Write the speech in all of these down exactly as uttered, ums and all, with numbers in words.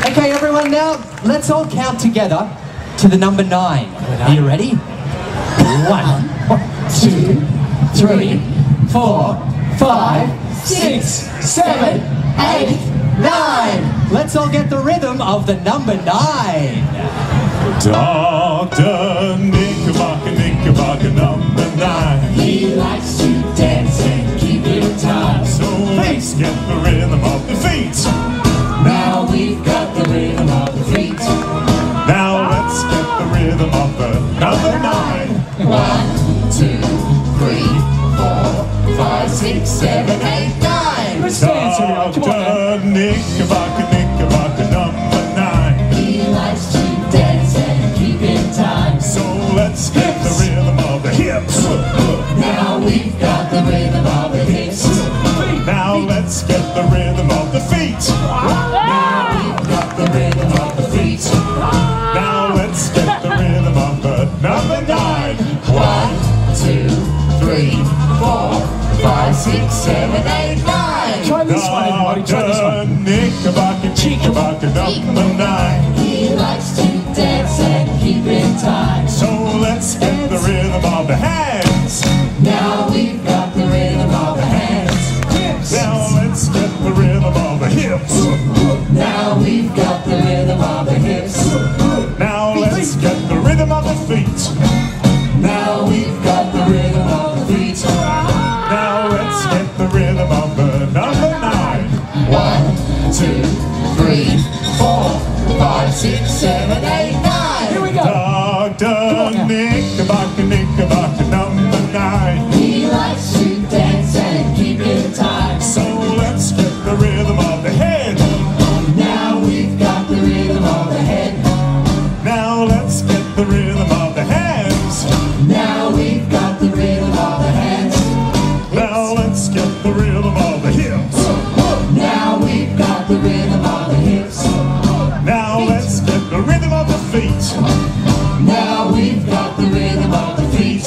Okay, everyone, now let's all count together to the number nine. Are you ready? One, two, three, four, five, six, seven, eight, nine. Let's all get the rhythm of the number nine. Doctor Knickerbocker, Knickerbocker, number nine. He likes to dance and keep in time. So let's get the rhythm of the feet. Now we've got the rhythm of the feet. Now let's get the rhythm of the number nine. One, two, three, four, five, six, seven, eight, nine. Let's dance, everyone. Come on, Doctor Knickerbocker, Knickerbocker, number nine. He likes to dance and keep in time. So let's get the rhythm of the hips. Now we've got the rhythm of the hips. Now let's get the rhythm of the feet. Now we've got the rhythm of the feet. Now let's get the rhythm of the number nine. One, two, three, four, five, six, seven, eight, nine. Try this one, everybody. Try this Doctor one. Knickerbocker, Knickerbocker, number nine. He likes to dance and keep in time. So let's get the rhythm of the hands. Now we've got the rhythm of the hands. Now let's get the rhythm of the hips. Now we've got the rhythm of the hips. Now let's get the rhythm of the feet. Now we've got the rhythm of the feet. Now let's get the rhythm of the number nine. One, two, three, four, five, six, seven, eight, nine. Here we go. Doctor Knickerbocker, Knickerbocker, number nine. He likes to dance and keep in time. So let's get the rhythm of the head. Now we've got the rhythm of the head. Now let's get the rhythm of the hands. Now we've got the rhythm of the hands. Now let's get the rhythm of the hips. Now we've got the rhythm of the hips. Now let's get the rhythm of the feet. Now we've got the rhythm of the feet.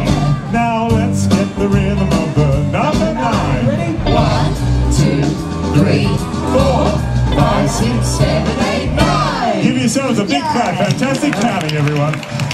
Now let's get the rhythm of the number nine. One, two, three, four, five, six, seven, eight, nine. Give yourselves a big clap. Fantastic counting, everyone.